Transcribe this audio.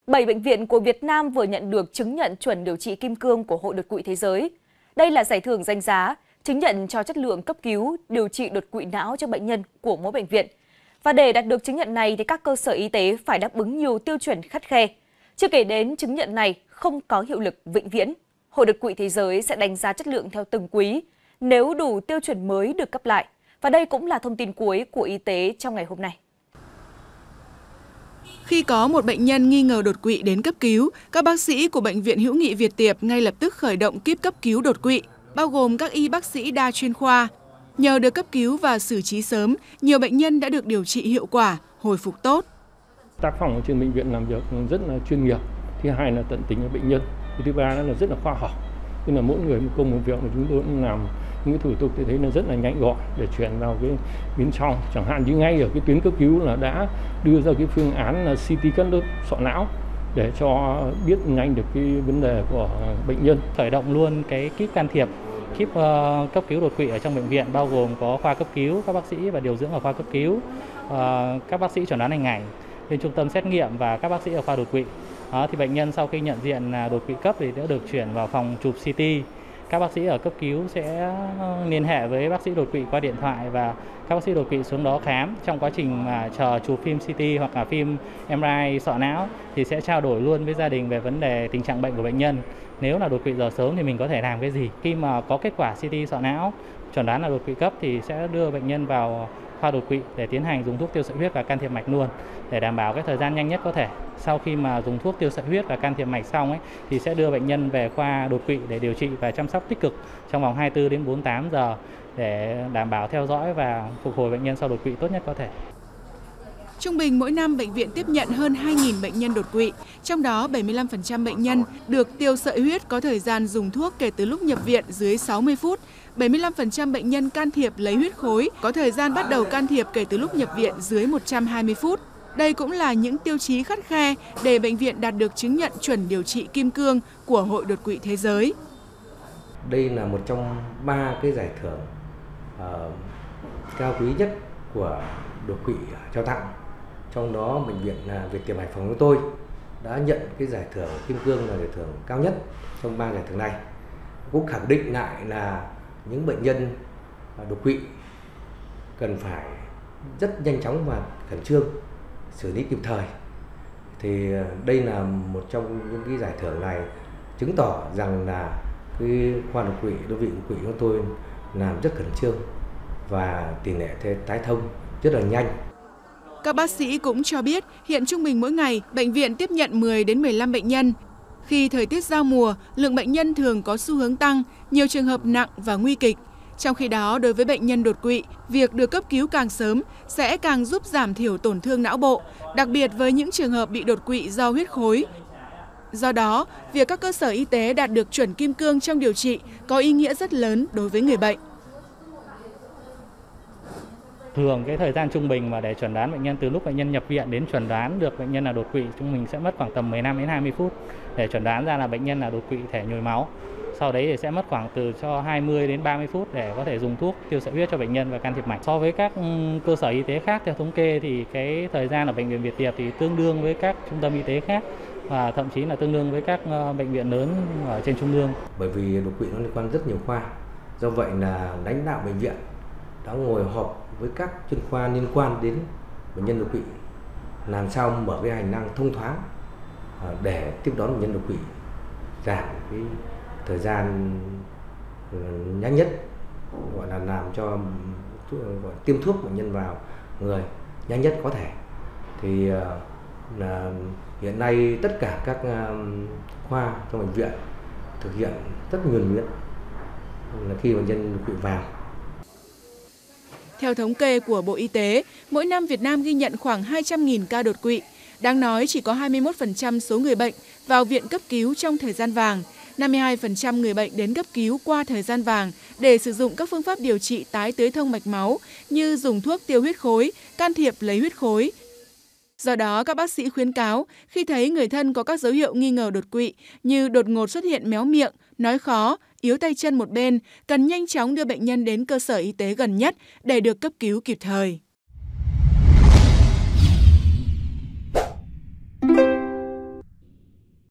7 bệnh viện của Việt Nam vừa nhận được chứng nhận chuẩn điều trị kim cương của Hội đột quỵ thế giới. Đây là giải thưởng danh giá, chứng nhận cho chất lượng cấp cứu, điều trị đột quỵ não cho bệnh nhân của mỗi bệnh viện. Và để đạt được chứng nhận này thì các cơ sở y tế phải đáp ứng nhiều tiêu chuẩn khắt khe. Chưa kể đến chứng nhận này không có hiệu lực vĩnh viễn. Hội đột quỵ thế giới sẽ đánh giá chất lượng theo từng quý, nếu đủ tiêu chuẩn mới được cấp lại. Và đây cũng là thông tin cuối của y tế trong ngày hôm nay. Khi có một bệnh nhân nghi ngờ đột quỵ đến cấp cứu, các bác sĩ của Bệnh viện Hữu nghị Việt Tiệp ngay lập tức khởi động kíp cấp cứu đột quỵ, bao gồm các y bác sĩ đa chuyên khoa. Nhờ được cấp cứu và xử trí sớm, nhiều bệnh nhân đã được điều trị hiệu quả, hồi phục tốt. Tác phòng ở trên bệnh viện làm việc rất là chuyên nghiệp, thứ hai là tận tình với bệnh nhân, thứ ba là rất là khoa học. Tức là mỗi người một công một việc mà chúng tôi cũng làm những cái thủ tục thì thấy nó rất là nhanh gọn để chuyển vào cái bên trong. Chẳng hạn như ngay ở cái tuyến cấp cứu là đã đưa ra cái phương án là CT cắt lớp sọ não để cho biết nhanh được cái vấn đề của bệnh nhân. Khởi động luôn cái kíp can thiệp, kíp cấp cứu đột quỵ ở trong bệnh viện, bao gồm có khoa cấp cứu, các bác sĩ và điều dưỡng ở khoa cấp cứu, các bác sĩ chẩn đoán hình ảnh, bên trung tâm xét nghiệm và các bác sĩ ở khoa đột quỵ. Thì bệnh nhân sau khi nhận diện đột quỵ cấp thì đã được chuyển vào phòng chụp CT. Các bác sĩ ở cấp cứu sẽ liên hệ với bác sĩ đột quỵ qua điện thoại và các bác sĩ đột quỵ xuống đó khám. Trong quá trình mà chờ chụp phim CT hoặc là phim MRI sọ não thì sẽ trao đổi luôn với gia đình về vấn đề tình trạng bệnh của bệnh nhân. Nếu là đột quỵ giờ sớm thì mình có thể làm cái gì? Khi mà có kết quả CT sọ não chuẩn đoán là đột quỵ cấp thì sẽ đưa bệnh nhân vào khoa đột quỵ để tiến hành dùng thuốc tiêu sợi huyết và can thiệp mạch luôn để đảm bảo cái thời gian nhanh nhất có thể. Sau khi mà dùng thuốc tiêu sợi huyết và can thiệp mạch xong thì sẽ đưa bệnh nhân về khoa đột quỵ để điều trị và chăm sóc tích cực trong vòng 24 đến 48 giờ để đảm bảo theo dõi và phục hồi bệnh nhân sau đột quỵ tốt nhất có thể. Trung bình mỗi năm bệnh viện tiếp nhận hơn 2.000 bệnh nhân đột quỵ, trong đó 75% bệnh nhân được tiêu sợi huyết có thời gian dùng thuốc kể từ lúc nhập viện dưới 60 phút. 75% bệnh nhân can thiệp lấy huyết khối có thời gian bắt đầu can thiệp kể từ lúc nhập viện dưới 120 phút. Đây cũng là những tiêu chí khắt khe để bệnh viện đạt được chứng nhận chuẩn điều trị kim cương của Hội đột quỵ thế giới. Đây là một trong 3 cái giải thưởng cao quý nhất của đột quỵ trao tặng. Trong đó bệnh viện Việt Tiệp Hải Phòng của tôi đã nhận cái giải thưởng kim cương là giải thưởng cao nhất trong 3 giải thưởng này. Cũng khẳng định lại là những bệnh nhân đột quỵ cần phải rất nhanh chóng và khẩn trương xử lý kịp thời. Thì đây là một trong những cái giải thưởng này chứng tỏ rằng là cái khoa đột quỵ, đơn vị đột quỵ của tôi làm rất khẩn trương và tỷ lệ tái thông rất là nhanh. Các bác sĩ cũng cho biết hiện trung bình mỗi ngày bệnh viện tiếp nhận 10 đến 15 bệnh nhân. Khi thời tiết giao mùa, lượng bệnh nhân thường có xu hướng tăng, nhiều trường hợp nặng và nguy kịch. Trong khi đó, đối với bệnh nhân đột quỵ, việc được cấp cứu càng sớm sẽ càng giúp giảm thiểu tổn thương não bộ, đặc biệt với những trường hợp bị đột quỵ do huyết khối. Do đó, việc các cơ sở y tế đạt được chuẩn kim cương trong điều trị có ý nghĩa rất lớn đối với người bệnh. Thường cái thời gian trung bình mà để chẩn đoán bệnh nhân từ lúc bệnh nhân nhập viện đến chẩn đoán được bệnh nhân là đột quỵ trung bình sẽ mất khoảng tầm 15 đến 20 phút để chẩn đoán ra là bệnh nhân là đột quỵ thể nhồi máu. Sau đấy thì sẽ mất khoảng từ cho 20 đến 30 phút để có thể dùng thuốc tiêu sợi huyết cho bệnh nhân và can thiệp mạch. So với các cơ sở y tế khác theo thống kê thì cái thời gian ở bệnh viện Việt Tiệp thì tương đương với các trung tâm y tế khác và thậm chí là tương đương với các bệnh viện lớn ở trên trung ương. Bởi vì đột quỵ nó liên quan rất nhiều khoa. Do vậy là lãnh đạo bệnh viện đã ngồi họp với các chuyên khoa liên quan đến bệnh nhân đột quỵ làm sao mở cái hành lang thông thoáng để tiếp đón bệnh nhân đột quỵ, giảm cái thời gian nhanh nhất, gọi là làm cho tiêm thuốc bệnh nhân vào người nhanh nhất có thể. Thì là hiện nay tất cả các khoa trong bệnh viện thực hiện rất nhuần nhuyễn là khi bệnh nhân đột quỵ vào. Theo thống kê của Bộ Y tế, mỗi năm Việt Nam ghi nhận khoảng 200.000 ca đột quỵ. Đáng nói chỉ có 21% số người bệnh vào viện cấp cứu trong thời gian vàng, 52% người bệnh đến cấp cứu qua thời gian vàng để sử dụng các phương pháp điều trị tái tưới thông mạch máu như dùng thuốc tiêu huyết khối, can thiệp lấy huyết khối. Do đó, các bác sĩ khuyến cáo khi thấy người thân có các dấu hiệu nghi ngờ đột quỵ như đột ngột xuất hiện méo miệng, nói khó, yếu tay chân một bên, cần nhanh chóng đưa bệnh nhân đến cơ sở y tế gần nhất để được cấp cứu kịp thời.